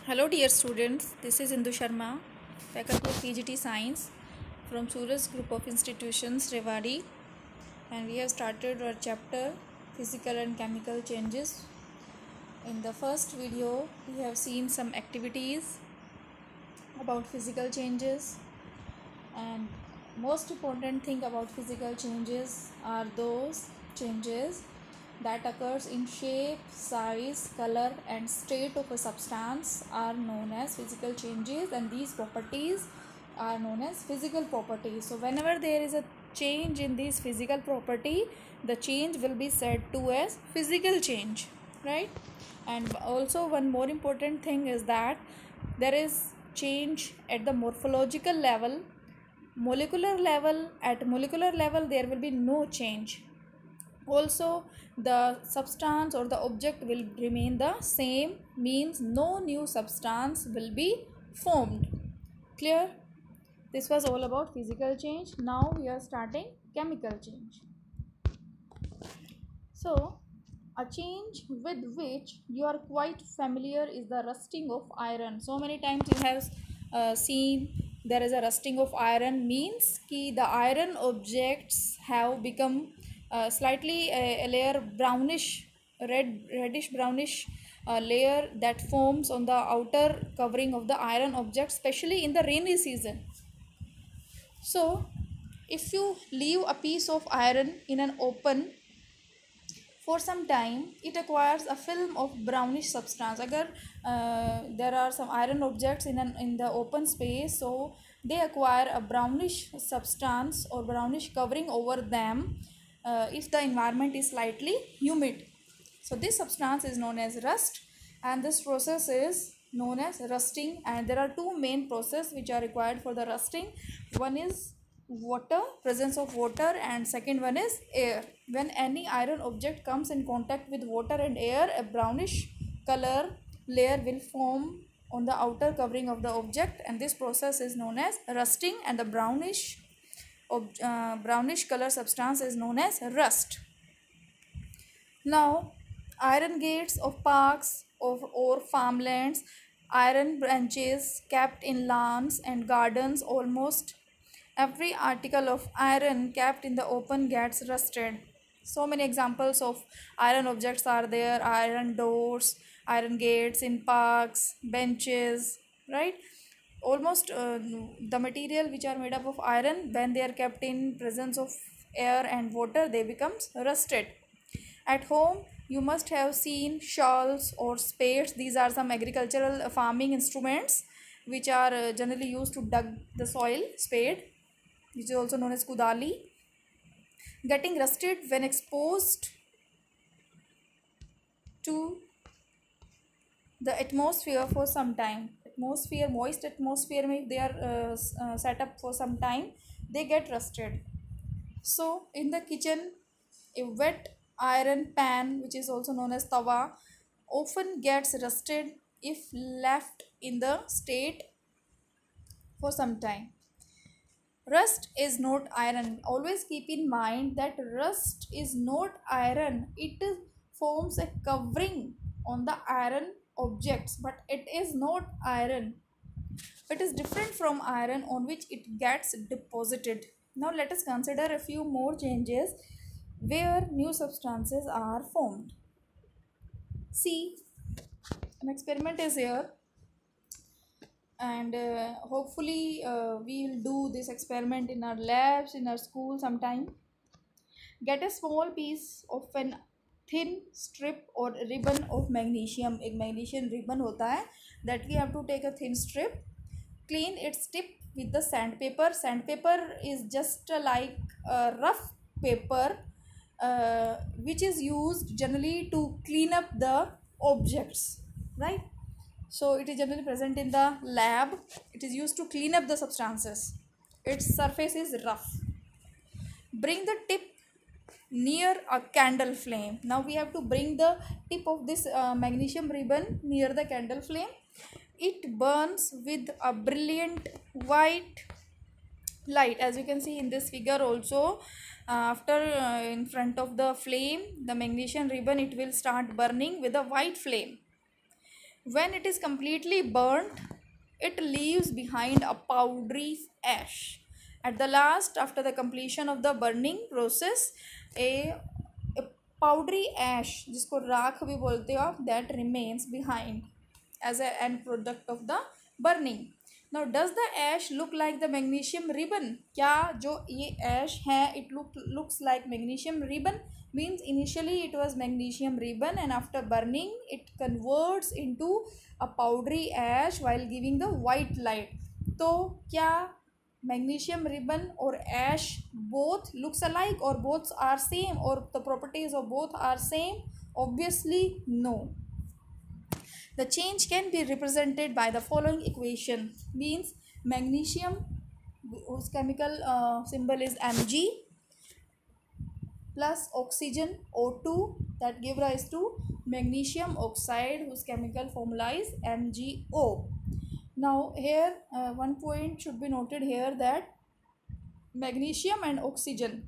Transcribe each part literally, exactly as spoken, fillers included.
Hello dear students, this is Indu Sharma, faculty of P G T Science from Suraj Group of Institutions, Rewari, and we have started our chapter Physical and Chemical Changes. In the first video, we have seen some activities about physical changes, and most important thing about physical changes are those changes that occurs in shape, size, color and state of a substance are known as physical changes, and these properties are known as physical properties. So whenever there is a change in this physical property, the change will be said to as physical change, right? And also one more important thing is that there is change at the morphological level. Molecular level, at molecular level there will be no change. Also the substance or the object will remain the same, means no new substance will be formed. Clear? This was all about physical change. Now we are starting chemical change. So a change with which you are quite familiar is the rusting of iron. So many times you have uh, seen there is a rusting of iron, means ki the iron objects have become uh, slightly a, a layer brownish, red reddish brownish uh, layer that forms on the outer covering of the iron object, especially in the rainy season. So if you leave a piece of iron in an open for some time, it acquires a film of brownish substance. Agar uh, there are some iron objects in an in the open space, so they acquire a brownish substance or brownish covering over them uh, if the environment is slightly humid. So this substance is known as rust, and this process is known as rusting. And there are two main processes which are required for the rusting. One is water, presence of water, and second one is air. When any iron object comes in contact with water and air, a brownish color layer will form on the outer covering of the object, and this process is known as rusting, and the brownish uh, brownish color substance is known as rust. Now iron gates of parks of or farmlands, iron branches kept in lawns and gardens, almost every article of iron kept in the open gets rusted. So many examples of iron objects are there: iron doors, iron gates in parks, benches, right? Almost uh, the material which are made up of iron, when they are kept in presence of air and water, they becomes rusted. At home you must have seen shawls or spades. These are some agricultural uh, farming instruments which are uh, generally used to dug the soil. Spade, which is also known as kudali, getting rusted when exposed to the atmosphere for some time. Atmosphere, moist atmosphere, if they are uh, uh, set up for some time, they get rusted. So in the kitchen, a wet iron pan, which is also known as tawa, often gets rusted if left in the state for some time. Rust is not iron. Always keep in mind that rust is not iron. It forms a covering on the iron objects, but it is not iron. It is different from iron on which it gets deposited. Now let us consider a few more changes where new substances are formed. See, an experiment is here, and uh, hopefully uh, we will do this experiment in our labs, in our school sometime. Get a small piece of an thin strip or ribbon of magnesium. एक magnesium ribbon होता है, that we have to take a thin strip. Clean its tip with the sandpaper. Sandpaper is just uh, like a rough paper uh, which is used generally to clean up the objects, right? So it is generally present in the lab. It is used to clean up the substances. Its surface is rough. Bring the tip near a candle flame. Now we have to bring the tip of this uh, magnesium ribbon near the candle flame. It burns with a brilliant white light, as you can see in this figure also. Uh, after uh, in front of the flame, the magnesium ribbon, it will start burning with a white flame. When it is completely burnt, it leaves behind a powdery ash. At the last, after the completion of the burning process, a, a powdery ash, जिसको राख भी बोलते हो आप, that remains behind as an end product of the burning. Now, does the ash look like the magnesium ribbon? क्या जो ये ash है, it look looks like magnesium ribbon? Means initially it was magnesium ribbon and after burning it converts into a powdery ash while giving the white light. तो क्या magnesium ribbon or ash both looks alike or both are same or the properties of both are same? Obviously no. The change can be represented by the following equation. Means magnesium whose chemical uh, symbol is Mg plus oxygen O two that give rise to magnesium oxide whose chemical formula is M g O. Now here uh, one point should be noted here that magnesium and oxygen,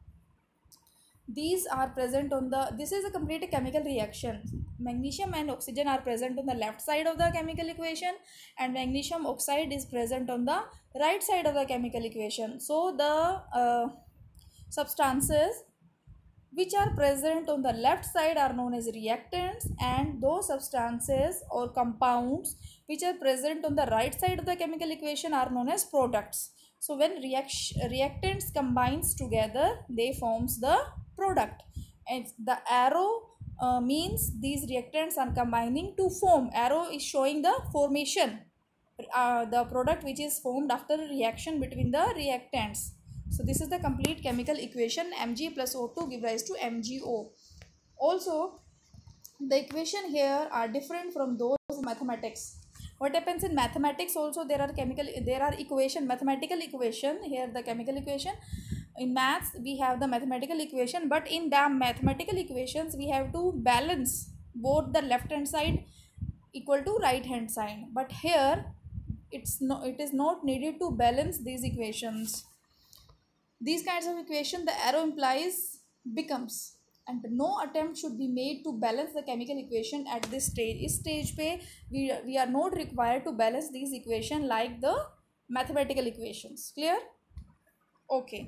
these are present on the, this is a complete chemical reaction. Magnesium and oxygen are present on the left side of the chemical equation and magnesium oxide is present on the right side of the chemical equation. So the uh, substances which are present on the left side are known as reactants, and those substances or compounds which are present on the right side of the chemical equation are known as products. So when react reactants combines together, they forms the product, and the arrow uh, means these reactants are combining to form. Arrow is showing the formation, uh, the product which is formed after reaction between the reactants. So this is the complete chemical equation. Mg plus O two give rise to M g O. Also, the equation here are different from those of mathematics. What happens in mathematics also, there are chemical, there are equation, mathematical equation. Here the chemical equation. In maths we have the mathematical equation, but in the mathematical equations we have to balance both the left hand side equal to right hand side. But here it's no, it is not needed to balance these equations. These kinds of equation, the arrow implies becomes, and no attempt should be made to balance the chemical equation at this stage. Is stage pe we, we are not required to balance these equation like the mathematical equations. Clear? Okay.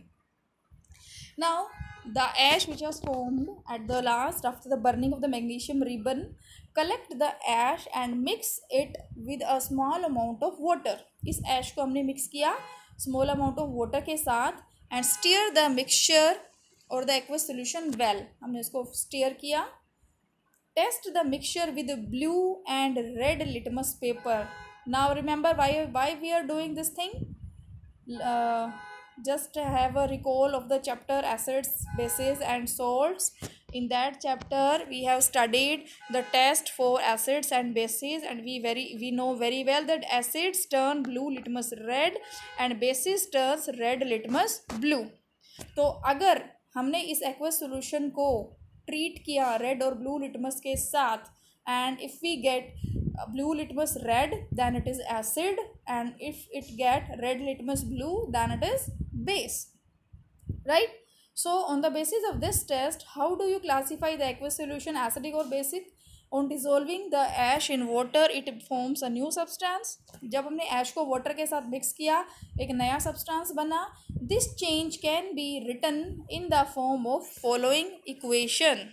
Now the ash which was formed at the last after the burning of the magnesium ribbon, collect the ash and mix it with a small amount of water. इस ash को हमने mix किया small amount of water के साथ, and stir the mixture or the aqueous solution well. हमने इसको stir किया. Test the mixture with blue and red litmus paper. Now remember why why we are doing this thing. Uh, just have a recall of the chapter acids, bases and salts. In that chapter we have studied the test for acids and bases, and we very we know very well that acids turn blue litmus red and bases turns red litmus blue. तो अगर हमने इस aqueous solution को treat किया red और blue litmus के साथ, and if we get blue litmus red then it is acid, and if it get red litmus blue then it is base, right? So on the basis of this test, how do you classify the aqueous solution acidic or basic? On dissolving the ash in water, it forms a new substance. जब हमने ash को water के साथ mix किया, एक नया substance बना. This change can be written in the form of following equation.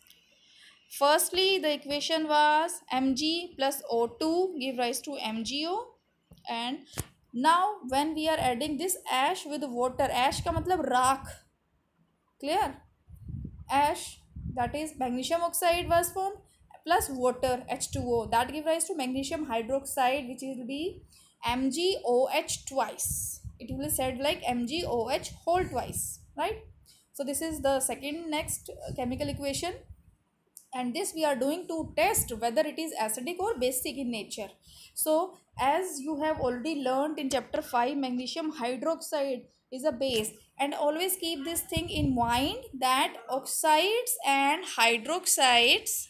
Firstly, the equation was Mg plus O two give rise to M g O, and now when we are adding this ash with water, ash का मतलब राख. Clear? Ash, that is magnesium oxide was formed, plus water H two O, that give rise to magnesium hydroxide, which will be M g O H twice. It will be said like M g O H whole twice, right? So this is the second next chemical equation, and this we are doing to test whether it is acidic or basic in nature. So as you have already learned in chapter five, magnesium hydroxide is a base, and always keep this thing in mind that oxides and hydroxides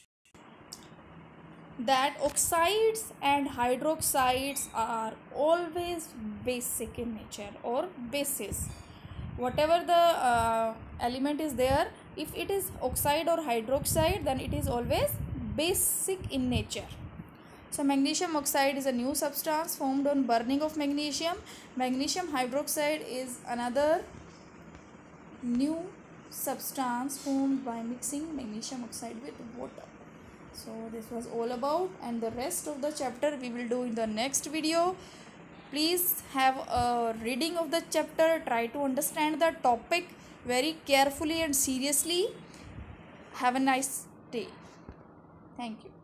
that oxides and hydroxides are always basic in nature or bases. Whatever the uh, element is there, if it is oxide or hydroxide, then it is always basic in nature. So magnesium oxide is a new substance formed on burning of magnesium. Magnesium hydroxide is another new substance formed by mixing magnesium oxide with water. So this was all about, and the rest of the chapter we will do in the next video. Please have a reading of the chapter. Try to understand the topic very carefully and seriously. Have a nice day. Thank you.